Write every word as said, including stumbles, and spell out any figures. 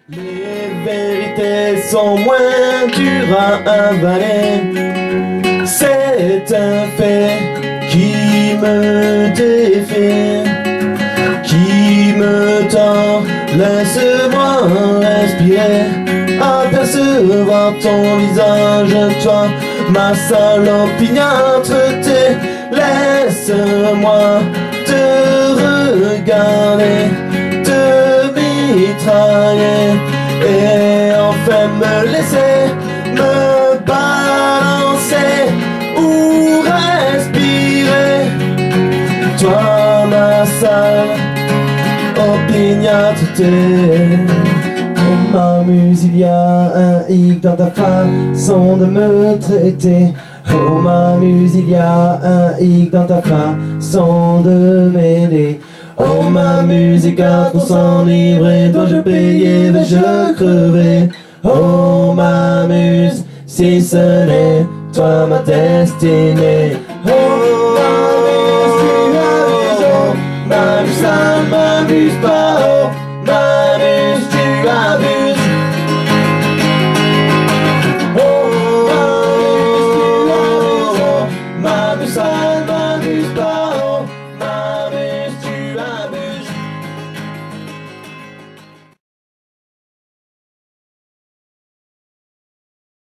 Les vérités sont moins dures à avaler. C'est un fait qui me défie, qui me tord. Laisse-moi respirer, apercevoir ton visage, toi, ma seule opiniâtreté. Laisse-moi te regarder, te mitrailler et enfin me laisser me balancer ou respirer. Toi, ma sale opiniâtreté. Oh m'amuse, il y a un hic dans ta façon de me traiter. Oh m'amuse, il y a un hic dans ta façon de m'aider. Oh m'amuse, et car pour s'enivrer, dois-je payer, vais-je crever? Oh m'amuse, si ce n'est toi ma destinée. Oh m'amuse, tu as raison, m'amuse, ça ne m'amuse pas. Oh m'amuse, tu as vu.